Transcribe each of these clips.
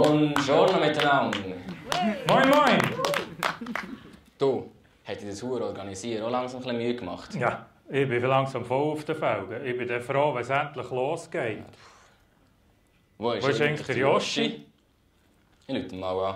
Buongiorno miteinander. Moin, moin! Du, hat dir das Huren organisieren auch langsam ein bisschen Mühe gemacht? Ja, ich bin langsam voll auf den Felgen. Ich bin dann froh, wenn es endlich losgeht. Wo ist eigentlich der Joschi? Ich rufe ihn mal an.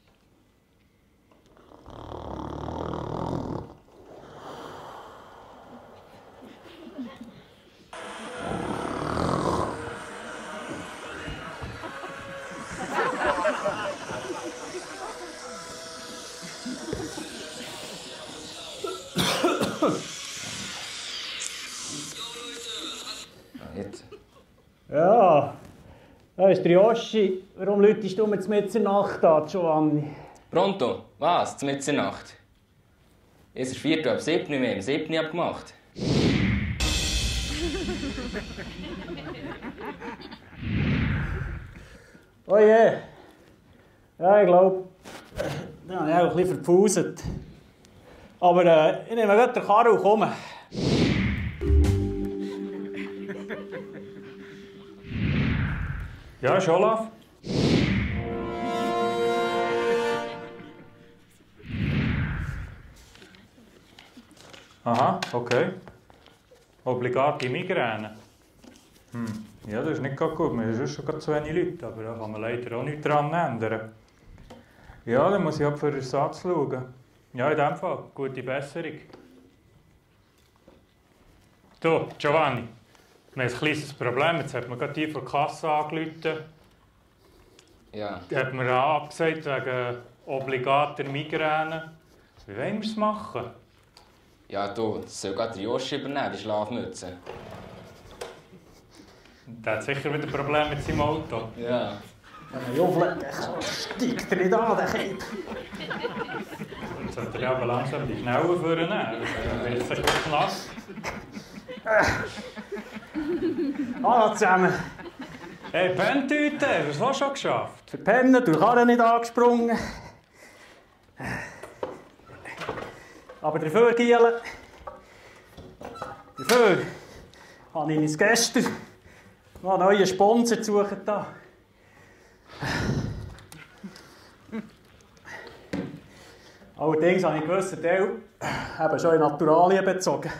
Jetzt. Ja, da ist der Joschi. Warum läutest du mir mitten in der Nacht an, Giovanni? Pronto? Was? Mitten in der Nacht? Es ist 4 ab 7, wir haben am 7 abgemacht. Oh je. Ja, ich glaube, da habe ich auch ein bisschen verpfuset. Aber ich nehme gerade den Karren und komme. Ja, ist Olaf? Aha, okay. Obligate Migräne. Ja, das ist nicht gerade gut. Wir sind schon zu wenig Leute, aber da kann man leider auch nichts daran ändern. Ja, dann muss ich für Ersatz schauen. Ja, in dem Fall. Gute Besserung. Du, Giovanni, wir haben ein kleines Problem. Jetzt hat man gerade die von der Kasse angerufen. Ja. Die hat mir abgesagt wegen obligater Migräne. Wie wollen wir es machen? Ja, du, das soll gerade der Joschi übernehmen, die Schlafmütze. Der hat sicher wieder Probleme mit seinem Auto. Ja. Wenn ich auflege, steigt er nicht an, der Kind. Jetzt sollte er aber langsam die Schnellen vornehmen. Dann wird es ein bisschen nass. Hallo zusammen. Hey, Pentüte, was hast du schon geschafft? Verpennen, durch Karren nicht angesprungen. Aber dafür, Giele, dafür habe ich uns gestern noch einen neuen Sponsor gesucht. Allerdings habe ich einen gewissen Teil eben schon in Naturalien bezogen.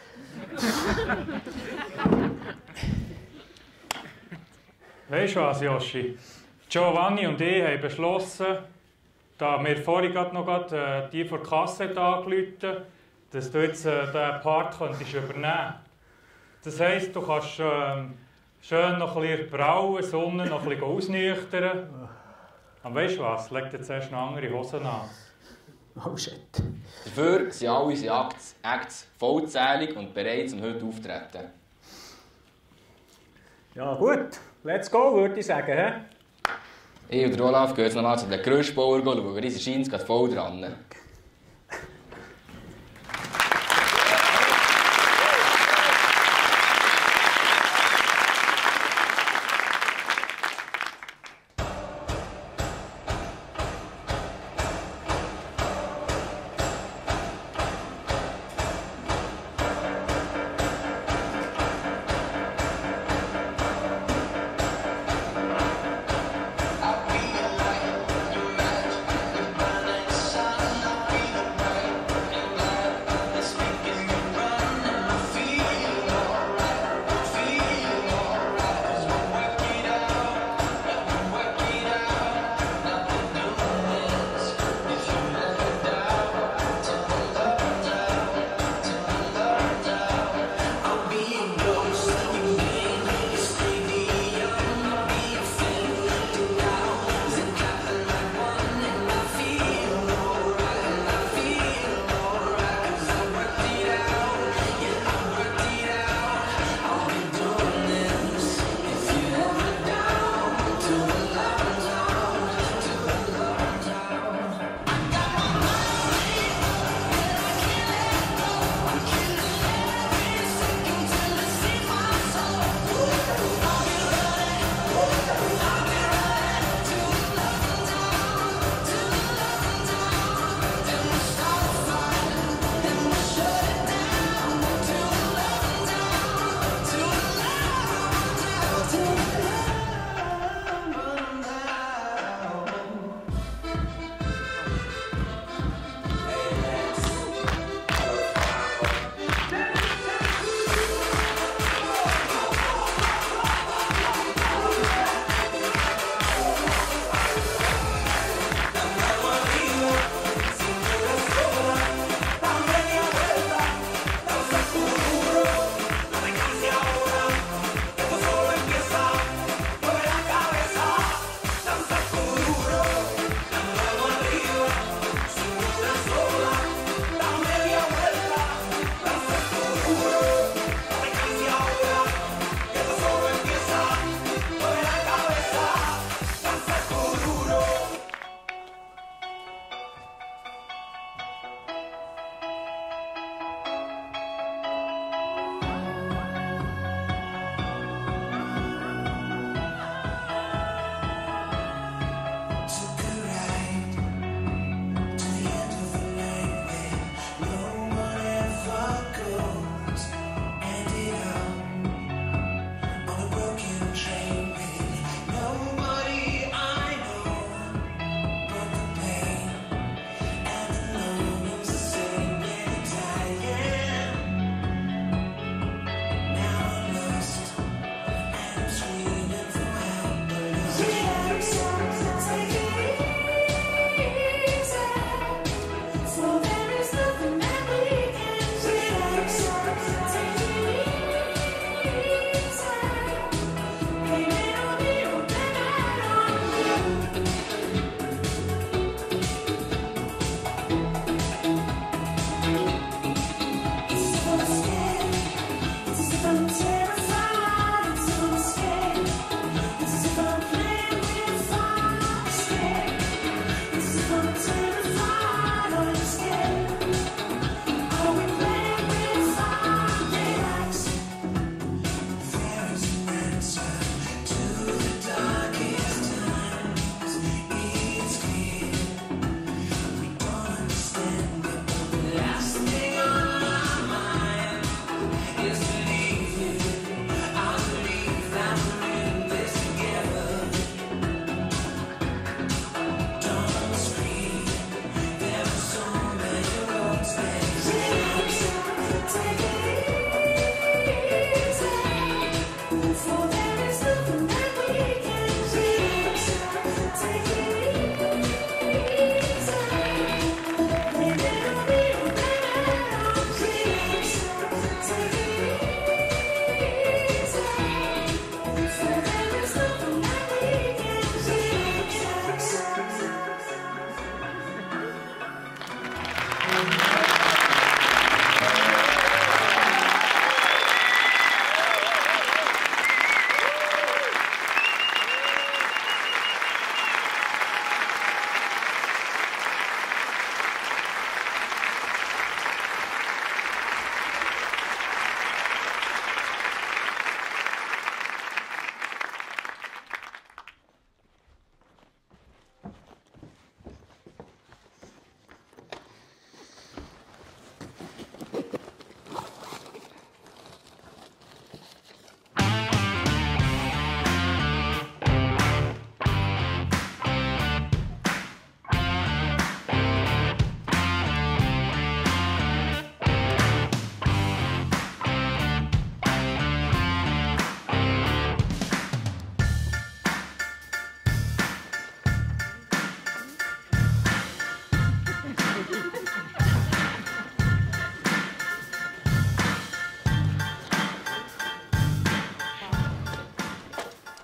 Weißt du was, Joschi? Giovanni und ich haben beschlossen, da wir vorhin noch die von der Kasse angerufen, dass du jetzt diesen Part könntest übernehmen. Das heisst, du kannst schön noch ein bisschen brauen, Sonne noch ein bisschen ausnüchtern. Aber weißt du was? Leg dir zuerst noch andere Hosen an. Oh shit. Dafür sind alle unsere Acts vollzählig und bereit, um heute aufzutreten. Ja gut, let's go, würde ich sagen. He? Ich und Olaf gehen jetzt noch mal zu den Gerüstbauern schauen, weil unser Schein ist voll dran.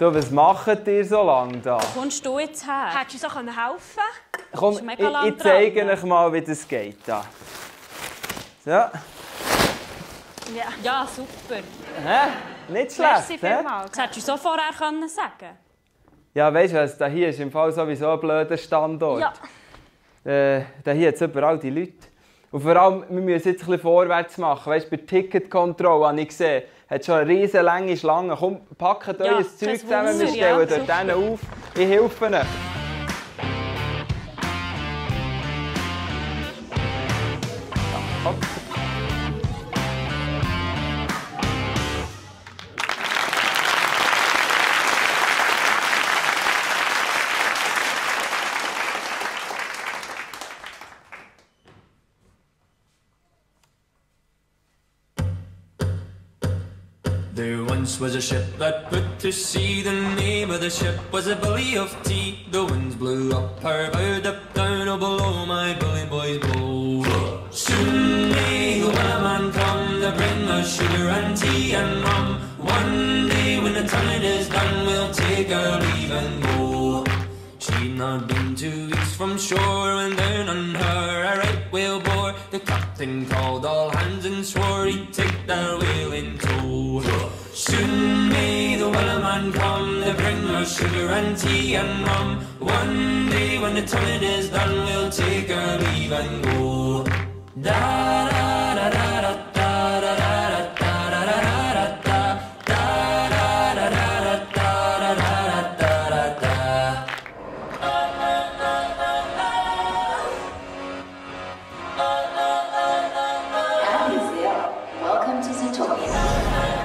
Du, was macht ihr so lange da? Wo kommst du jetzt her? Hättest du uns auch helfen können? Komm, ich zeige euch mal, wie das geht. Da. So. Ja, super. Hä? Nicht schlecht, Merci hä? vielmals. Das hättest du so vorher sagen können. Ja, weißt du was? Da hier ist im Fall sowieso ein blöder Standort. Ja. Da hier hat es überall die Leute. Und vor allem, wir müssen jetzt ein bisschen vorwärts machen. Weißt, bei der Ticketkontrolle habe ich gesehen, hat schon eine riesen lange Schlange. Komm, packt Ja, euer Zeug zusammen, wir Wunder, stellen ja, dort auf. Ich helfe euch. Komm. There once was a ship that put to sea. The name of the ship was a Billy of Tea. The winds blew up her bow, up down, oh below my bully boys blow. Soon may the wellerman come to bring us sugar and tea and rum. One day when the tonguing is done, we'll take our leave and go. She'd not been 2 weeks from shore when down on her a right whale bore. The captain called all hands and swore he'd take that whale in tow. Soon may the wellerman come to bring us sugar and tea and rum. One day when the tonguing is done, we'll take our leave and go. Da da da da da da da da da da da da Welcome to Zootopia.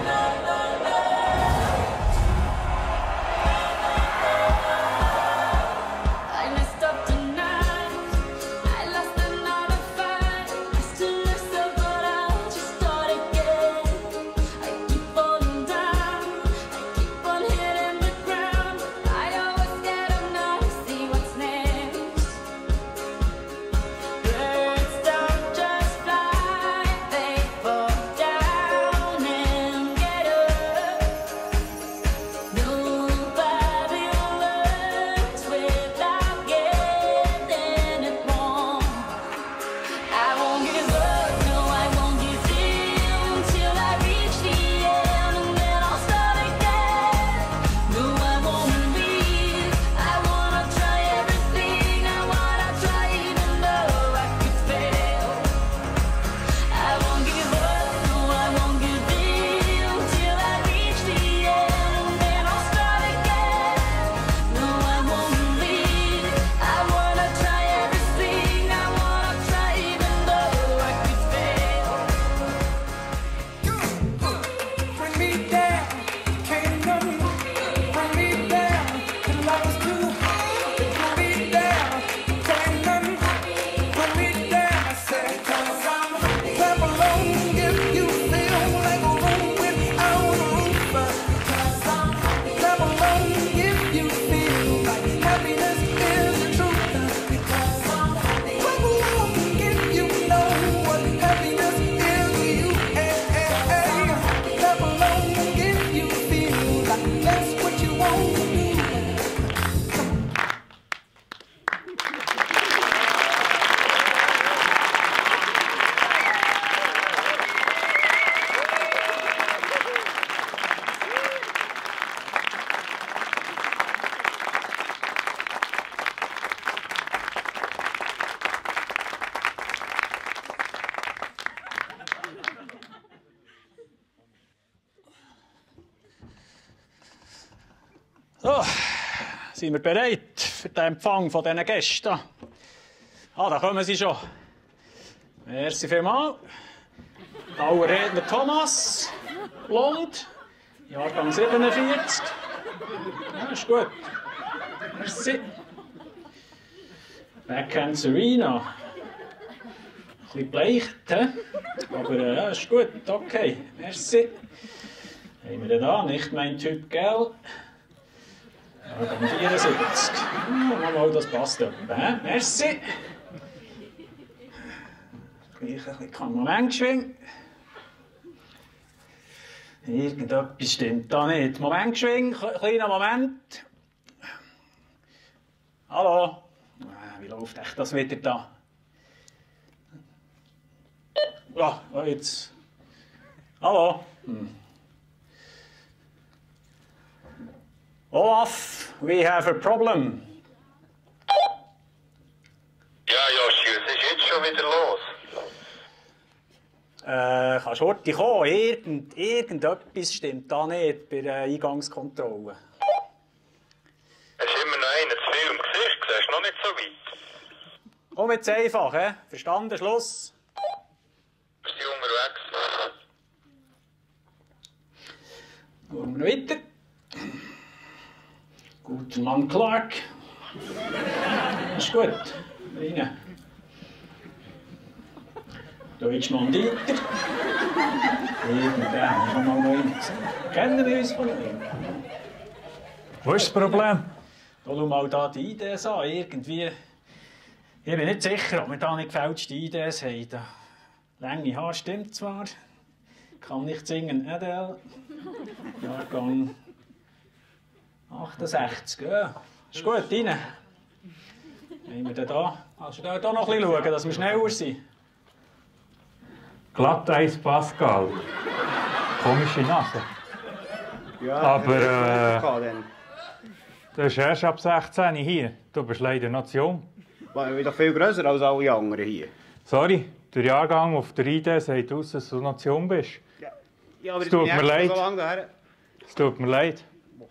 So, sind wir bereit für den Empfang von diesen Gästen? Ah, da kommen sie schon. Merci vielmals. Dauerredner Thomas, blond, Jahrgang 47. Ja, ist gut. Merci. Backhand Serena. Ein bisschen bleicht, aber ja, ist gut, okay. Merci. Haben wir den da? Nicht mein Typ, gell? Jahrgang 74. Ja, mal, das passt etwa. Merci. Gleich ein bisschen Kammerlängschwing. Irgendetwas stimmt da nicht. Moment, geschwind, kleiner Moment. Hallo? Wie läuft echt das wieder da? Ja, jetzt. Hallo? Olaf, we have a problem. Ja, Joshi, was ist jetzt schon wieder los? Kannst du heute kommen? Irgendetwas stimmt da nicht bei der Eingangskontrolle. Hast immer noch einen zu viel im Gesicht, siehst noch nicht so weit. Komm jetzt einfach, he? Verstanden, Schluss. Wir sind unterwegs. Schauen wir weiter. Guten Mann Clark. Ist gut. Rein. Deutschmann Dieter. Irgendwann haben wir schon mal noch einen gesehen. Kennen wir uns von ihm? Wo ist das Problem? Da schau mal da die IDs an. Irgendwie. Ich bin nicht sicher, ob wir da nicht gefälschte IDs haben. Da. Lange Haare stimmt zwar. Kann nicht singen. Adele. Jahrgang 68. Ja. Ist gut, rein. Haben wir denn da? Kannst du da noch ein bisschen schauen, dass wir schneller sind? Glatteis Pascal. Komische Nase. Ja, Aber du bist erst ab 16 hier. Du bist leider noch zu jung. Ich bin doch viel grösser als alle anderen hier. Sorry, der Jahrgang auf der ID sagt aus, dass du noch zu jung bist. Ja, aber es tut mir leid. So lange daher. Es tut mir leid.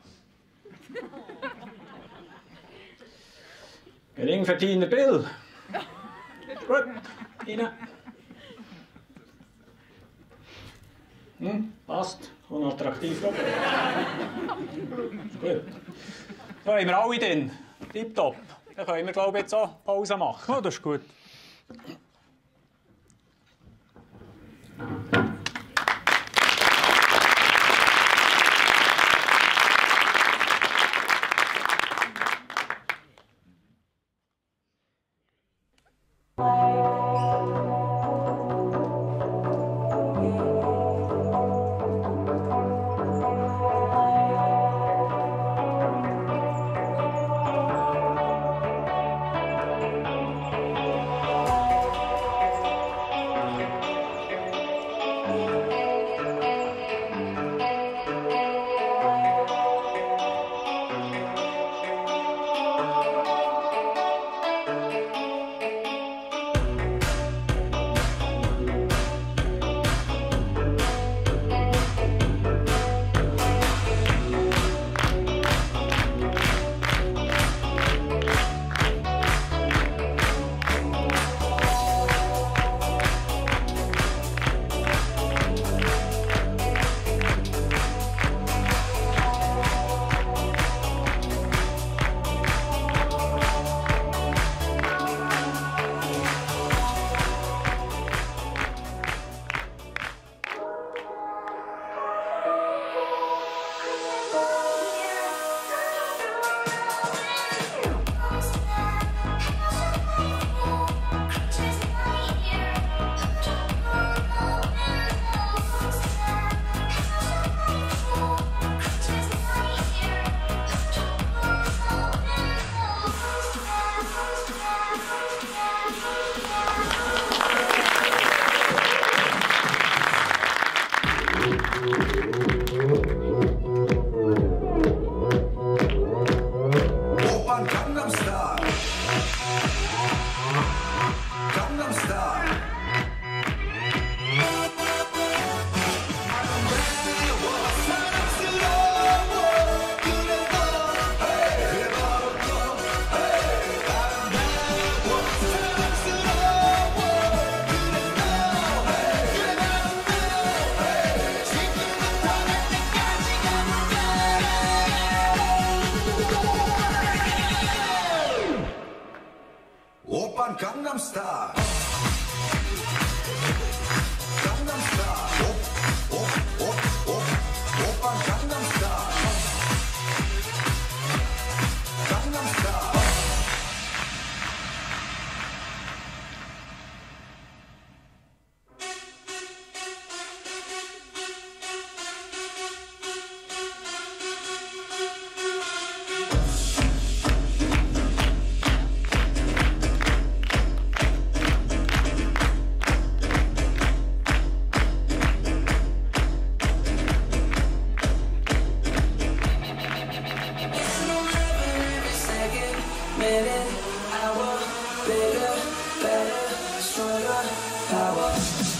Geringverdiener Bill. Gut, rein. Passt. Unattraktiv. Ist gut. Da haben wir alle drin. Tipptopp. Dann können wir, glaube ich, jetzt auch Pause machen. Oh, das ist gut. Gangnam Style. Gangnam Style. Opern Gangnam Style. Gangnam Style. made it our bigger, better, stronger power.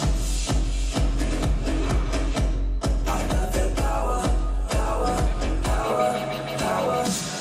I got that power, power, power, power.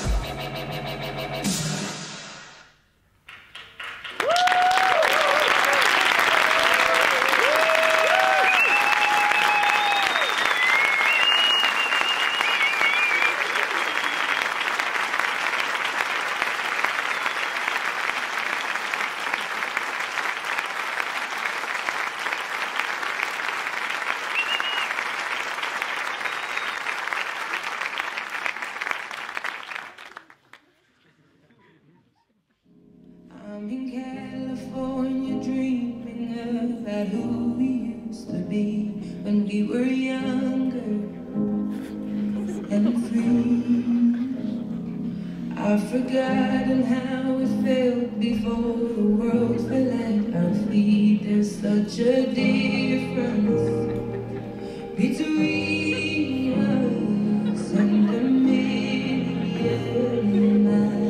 I'm in California dreaming about who we used to be when we were younger and free. I've forgotten how it felt before the world fell at our feet. There's such a difference between us and a million miles.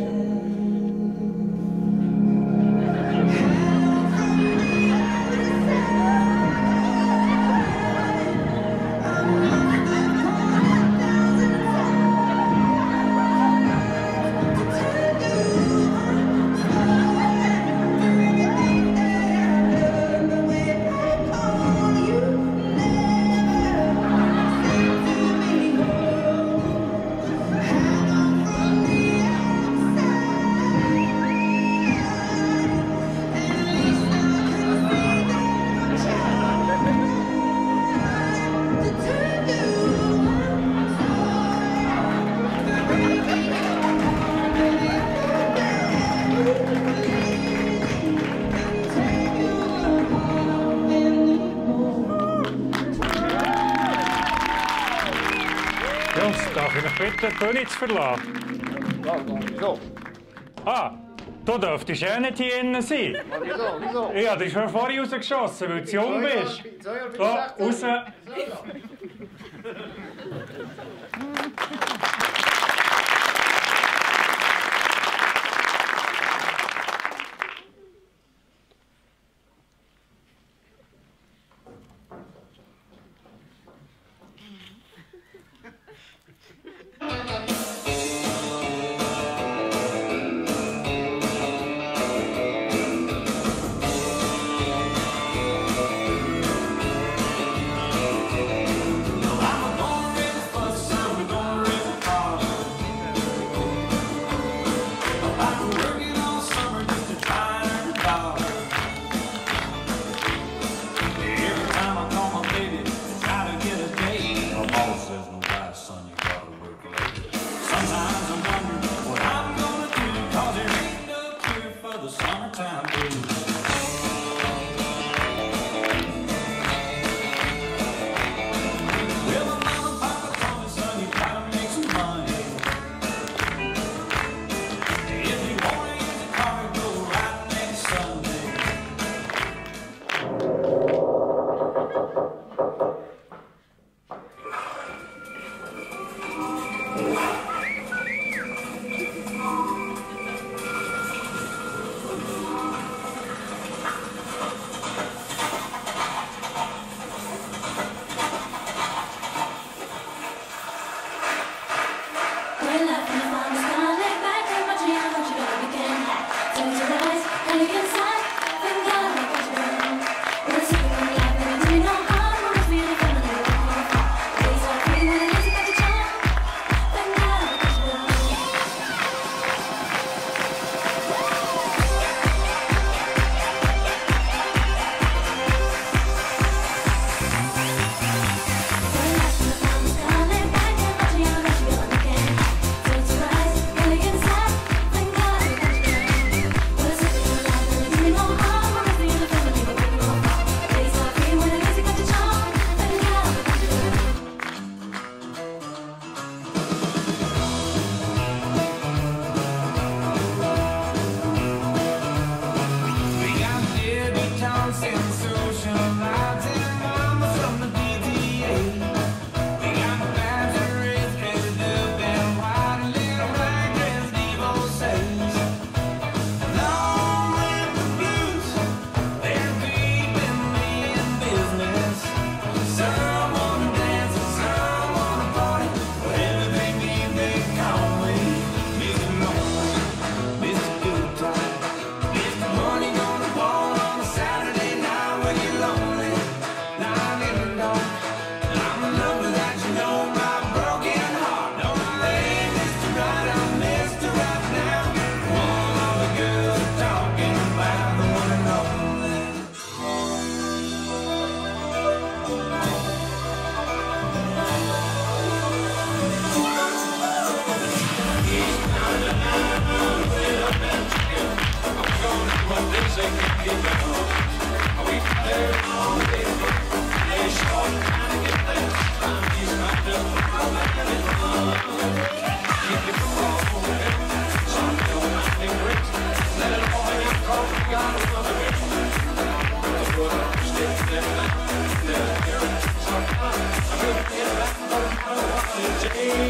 Jungs, darf ich euch bitten, die Bühne zu verlassen? Wieso? Ah, du dürftest ja nicht hier innen sein. Wieso? Ja, du hast schon vorher rausgeschossen, weil du jung bist. Da, raus.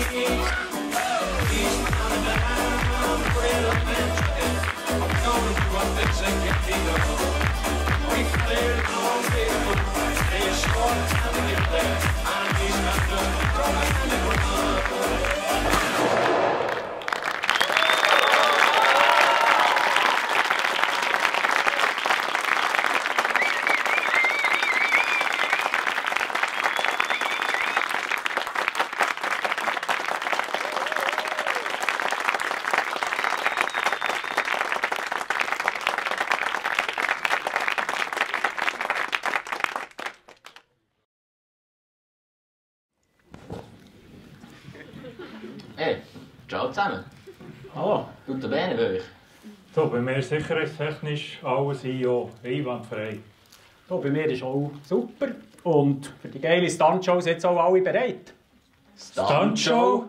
Hey, ciao zusammen. Hallo. Tut der Bene bei euch? So, bei mir ist sicherheitstechnisch alles einwandfrei. So, bei mir ist auch super. Und für die geile Stuntshow sind jetzt auch alle bereit. Stuntshow?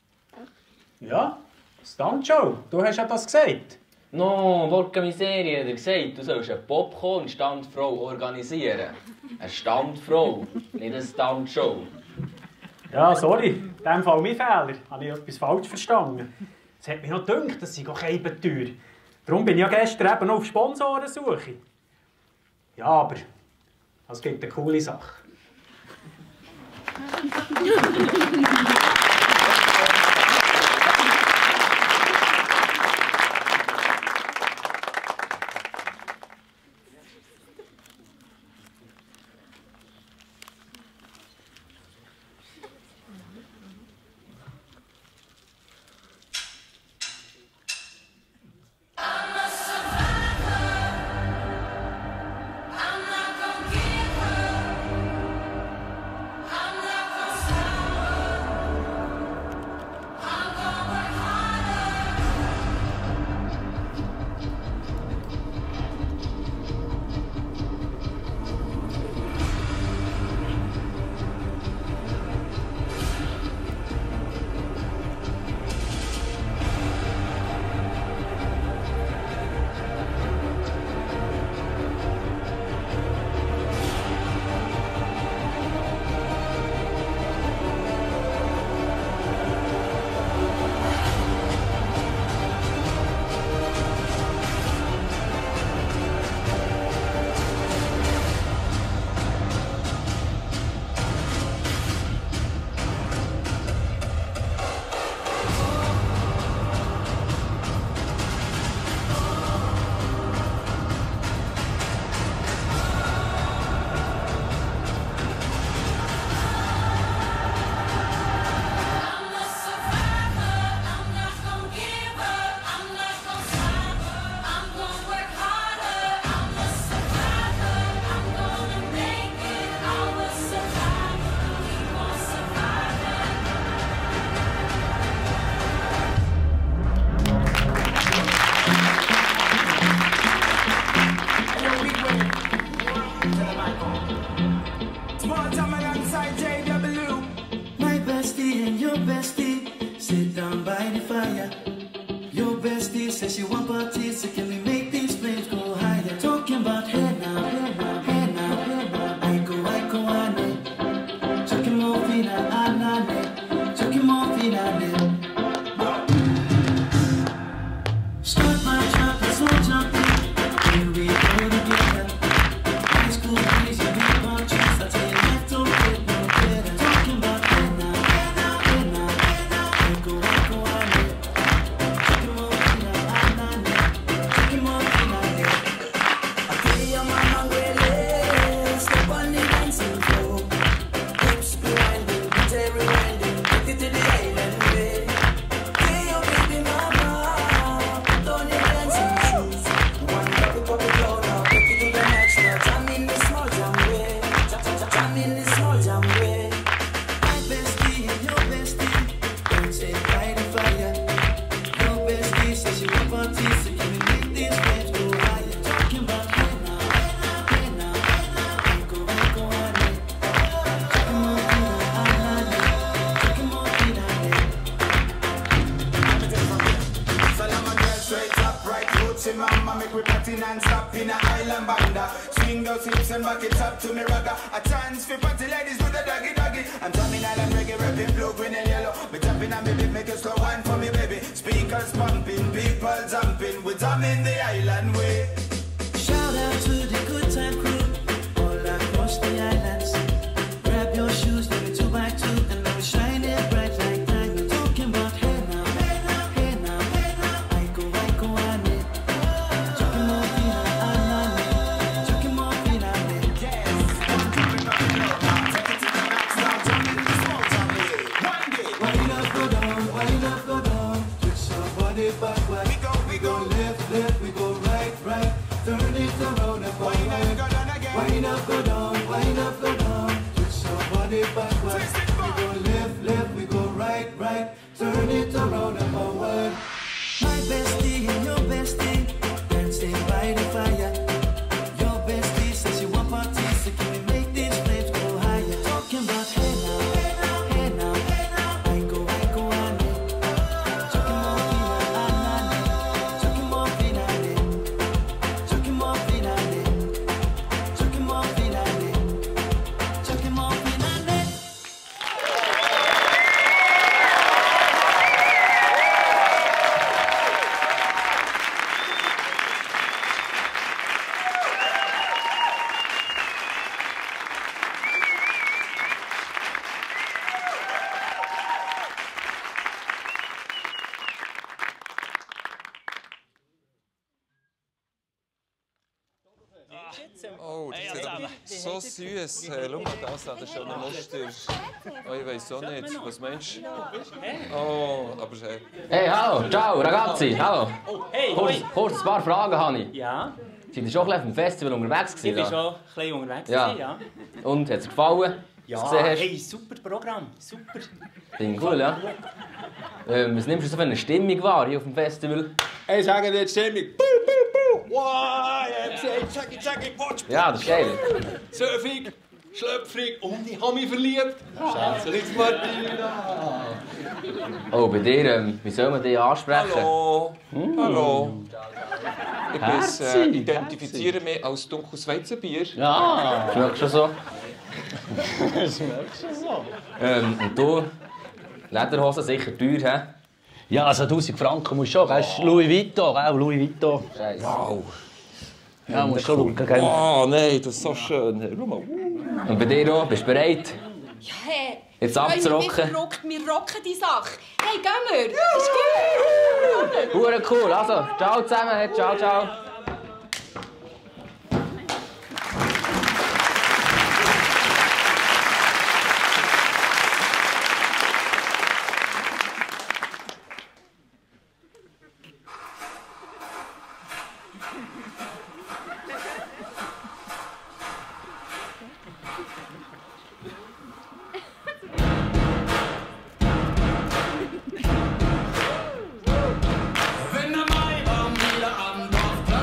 Ja, Stuntshow. Du hast ja das gesagt. No, porca miseria, hat er gesagt, du sollst eine Popcorn-Standfrau organisieren. Eine Standfrau, nicht eine Stuntshow. Ja, sorry. In diesem Fall mein Fehler. Habe ich etwas falsch verstanden. Es hat mich noch gedacht, das sei auch Ebenteuer. Darum bin ich ja gestern eben auf Sponsorensuche. Ja, aber es gibt eine coole Sache. See my mommy make we party non-stop in a island banda. Swing those hips and back it up to me ragga. A chance for party ladies do the doggy doggy. I'm drumming island reggae, rapping blue, green and yellow. Me jumping on me beat, make a slow wine for me baby. Speakers pumping, people jumping. We drumming the island way. Shout out to the good time crew all across the islands. Grab your shoes, let me 2x2, and let me shine it bright like diamond. Talking about hey now, hey now, hey now, hey now. I go, I need. Talking more fina, I need. Talking more fina, I need. Yes, I'm doing up and up now. Take it to the max now, drumming the small tummy. One day, Wind up, go down, wind up, go down. Twist your body backward. we go Left, we go right, right. Turn it around and forward. Wind up, go down, wind up, go down. Twist your body backward. We go left, we go right, right. Turn it around and forward. My bestie and your bestie dancing by the fire. Your bestie says you want parties, so can we make these flames go higher? Talking about hey now, hey now, hey now, hey now. I go, I need. Talking more fina, I need. Talking more fina, I need. Talking more fina, I need. Talking more fina, I need. Talking more fina, I need. Oh, das ist so süß. Schau mal das an, das ist schon ein Muster. Oh, ich weiß auch nicht. Was meinst du? Oh, aber Hey, hallo, ciao, ragazzi, hallo. Oh, hey, Kurz ein paar Fragen habe ich. Ja? Seid ihr schon ein bisschen auf dem Festival unterwegs gewesen? Ich war schon ein bisschen unterwegs, ja. Ja. Und, hat es gefallen? Ja, was du gesehen hast? hey, super Programm, super. Klingt cool, ja. Was nimmst du so für eine Stimmung wahr hier auf dem Festival? Hey, sagen die Stimmung. Wow, ich hab gesagt, zacki, watch. Ja, das ist geil. Surfig, schlüpfrig und ich habe mich verliebt. Schätzchen Martina. Oh, bei dir, wie soll man dich ansprechen? Hallo. Hallo. Ich identifiziere mich als dunkles Weizenbier. Ja, schmeckt schon so. Das merkst du so. Und du, Lederhosen sicher teuer, hä? Ja, also 1000 Franken musst du schon, gell? Louis Vuitton, gell? Louis Vuitton. Wow. Ja, musst du schon schauen, gell? Oh nein, das ist so schön. Schau mal. Und bei dir auch, bist du bereit? Ja, hey. Jetzt abzurocken? Wir rocken die Sache. Hey, gehen wir. Ist gut. Hure cool, also, ciao zusammen, ciao, ciao. Wenn der Maibaum wieder am Dorf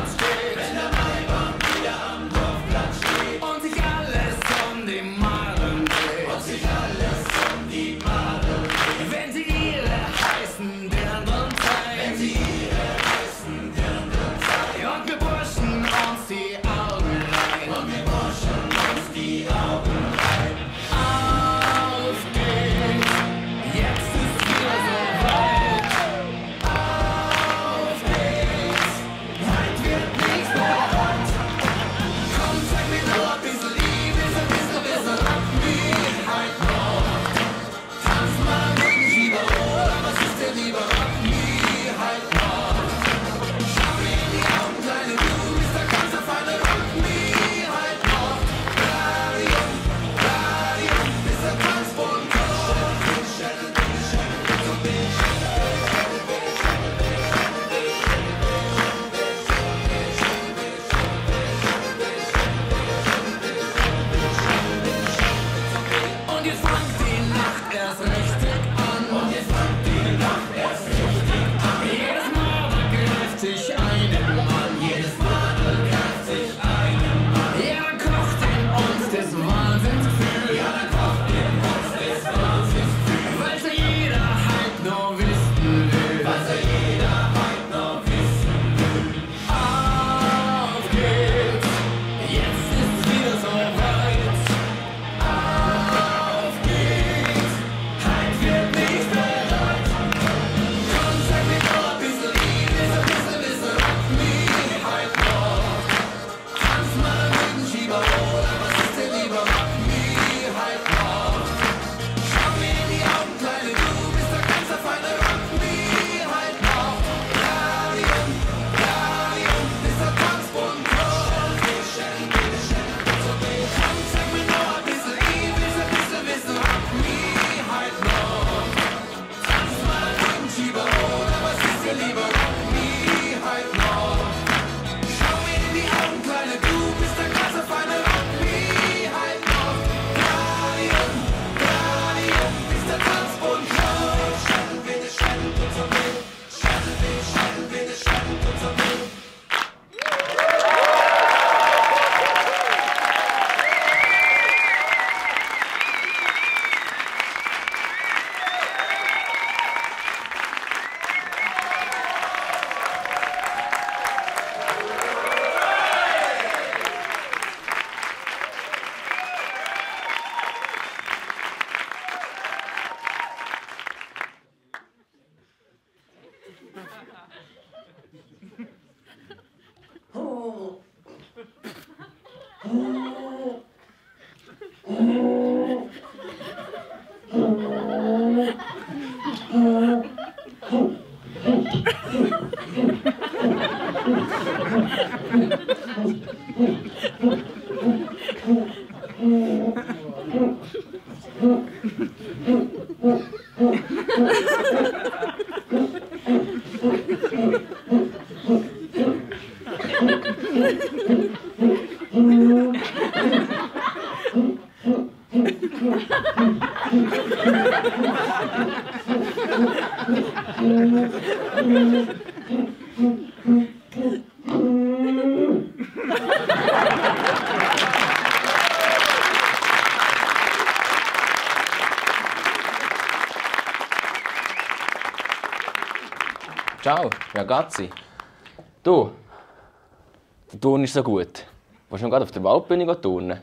Ciao, ragazzi. Du, der Turn ist so gut. Willst du noch gerade auf der Waldbühne turnen?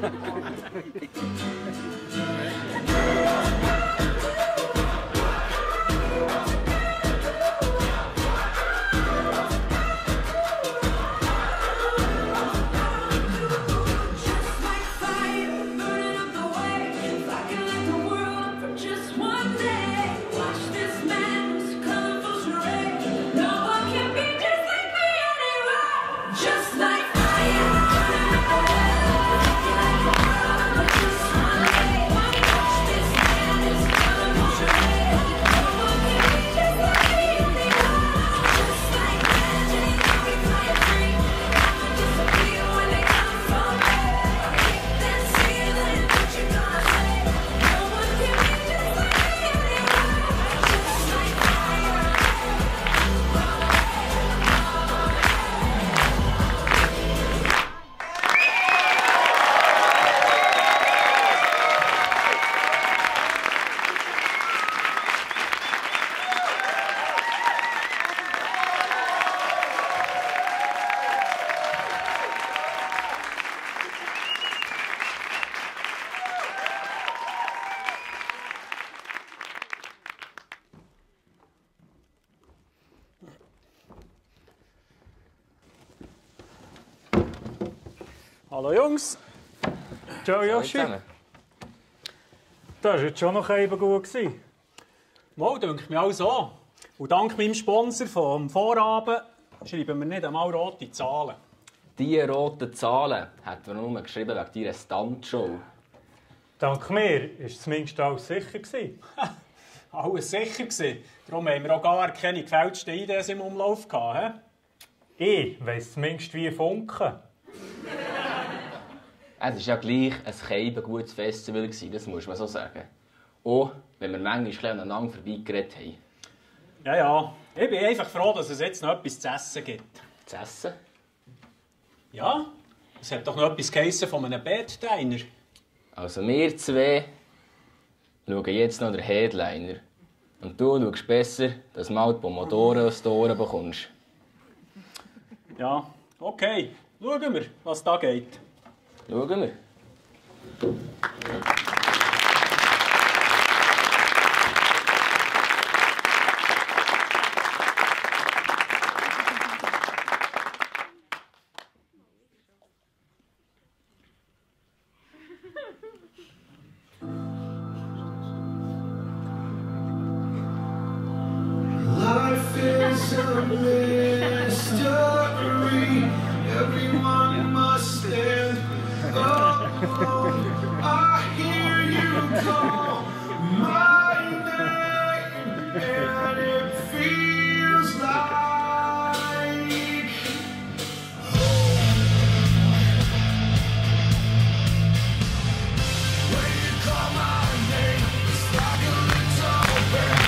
Hallo Jungs. Ciao Joshi. Das war jetzt schon noch eben gut. Mal, denke mir auch so. Und dank meinem Sponsor vom Vorabend schreiben wir nicht einmal rote Zahlen. Diese roten Zahlen hat man nur geschrieben wegen deiner Stuntshow. Dank mir war zumindest alles sicher. Alles sicher gewesen. Darum haben wir auch gar keine gefälschten Ideen im Umlauf gehabt. Ich weiss zumindest wie funken. Es war ja gleich ein gutes Festival, das muss man so sagen. Auch wenn wir manchmal aneinander vorbeigeredet haben. Ja, ja. Ich bin einfach froh, dass es jetzt noch etwas zu essen gibt. Zu essen? Ja. Es hat doch noch etwas geheissen von einem Bed-Diner. Also wir zwei schauen jetzt noch den Headliner. Und du schaust besser, dass du mal die Pomodoro aus den Ohren bekommst. Ja, okay. Schauen wir, was da geht. Schauen wir. Life is a mystery. Everyone must stand alone. I hear you call my name, and it feels like when you call my name, it's like a little bell.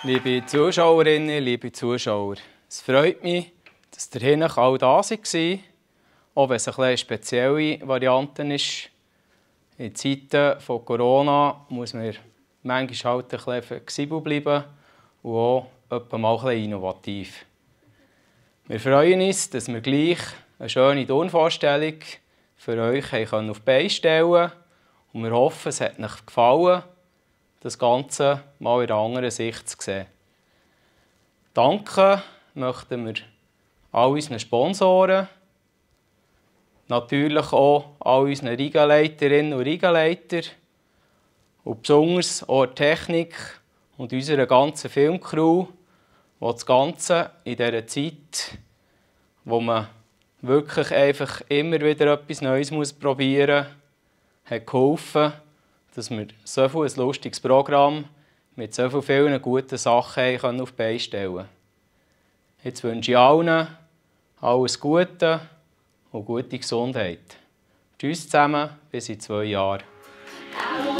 Liebe Zuschauerinnen, liebe Zuschauer, es freut mich, dass ihr hier alle da waren, auch wenn es eine spezielle Variante ist. In Zeiten von Corona muss man manchmal halt ein bisschen flexibel bleiben und auch etwa mal ein bisschen innovativ. Wir freuen uns, dass wir gleich eine schöne Turnvorstellung für euch auf die Beine stellen können. Und wir hoffen, es hat euch gefallen, das Ganze mal in einer anderen Sicht zu sehen. Danken möchten wir all unseren Sponsoren, natürlich auch all unseren Rigaleiterinnen und Riegaleiter und besonders auch der Technik und unserer ganzen Filmcrew, die das Ganze in dieser Zeit, wo man wirklich einfach immer wieder etwas Neues probieren muss, hat geholfen, dass wir so viel ein lustiges Programm mit so vielen guten Sachen auf die Beine stellen können. Jetzt wünsche ich allen alles Gute und gute Gesundheit. Tschüss zusammen, bis in 2 Jahren.